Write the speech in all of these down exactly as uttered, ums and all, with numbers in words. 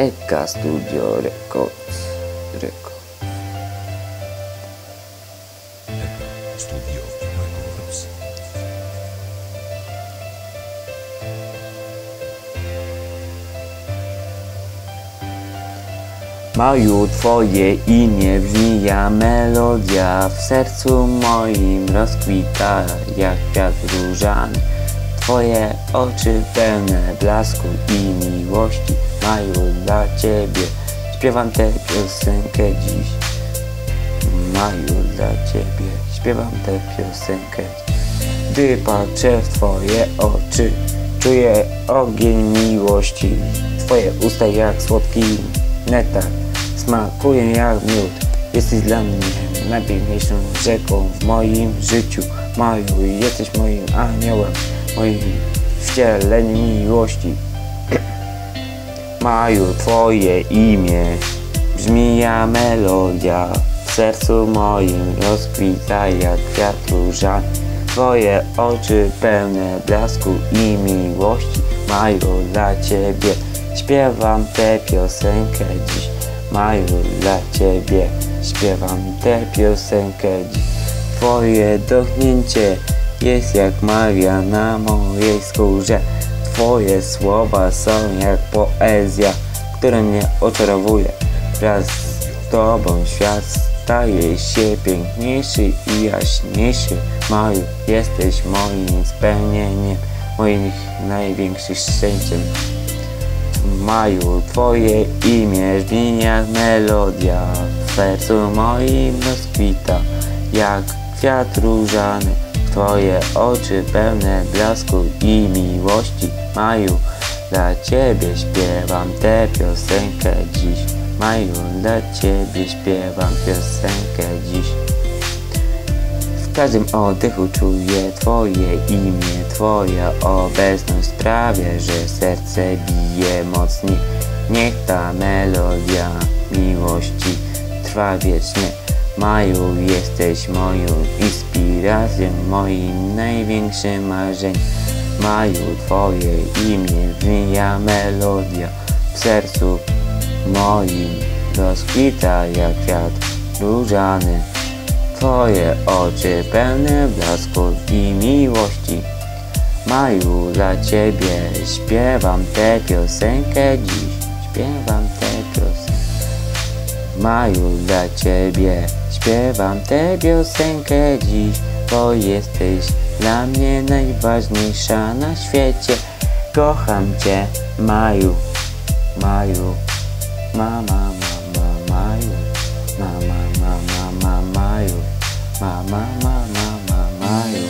Eka Studio Records. Records. Eka Studio Records. Maju, twoje imię brzmi jak melodia, w sercu moim rozkwita jak kwiat różany. Twoje oczy pełne blasku i miłości. Maju, dla ciebie śpiewam tę piosenkę dziś. Maju, dla ciebie śpiewam tę piosenkę dziś. Gdy patrzę w twoje oczy, czuję ogień miłości. Twoje usta jak słodki nektar, smakują jak miód. Jesteś dla mnie najpiękniejszą rzeką w moim życiu. Maju, jesteś moim aniołem, moim wcieleniem miłości. Maju, twoje imię brzmi jak melodia, w sercu moim rozkwita jak kwiat różany. Twoje oczy pełne blasku i miłości. Maju, dla ciebie śpiewam tę piosenkę dziś. Maju, dla ciebie śpiewam tę piosenkę dziś. Twoje dotknięcie jest jak magia na mojej skórze. Twoje słowa są jak poezja, która mnie oczarowuje. Wraz z tobą świat staje się piękniejszy i jaśniejszy. Maju, jesteś moim spełnieniem, moim największym szczęściem. Maju, twoje imię brzmi jak melodia, w sercu moim rozkwita jak kwiat różany. Twoje oczy pełne blasku i miłości. Maju, dla ciebie śpiewam tę piosenkę dziś. Maju, dla ciebie śpiewam piosenkę dziś. W każdym oddechu czuję twoje imię, twoja obecność sprawia, że serce bije mocniej. Niech ta melodia miłości trwa wiecznie. Maju, jesteś moją inspiracją, moim największym marzeniem. Maju, twoje imię brzmi jak melodia, w sercu moim rozkwita jak kwiat różany. Twoje oczy pełne blasku i miłości. Maju, dla ciebie śpiewam tę piosenkę dziś. Śpiewam tę piosenkę. Maju, dla ciebie śpiewam tę piosenkę dziś, bo jesteś dla mnie najważniejsza na świecie. Kocham cię, Maju, Maju, mama, mama, Maju, mama, mama, mama, Maju, mama, mama, mama, Maju.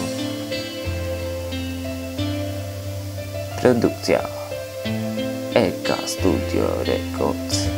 Produkcja Eka Studio Records.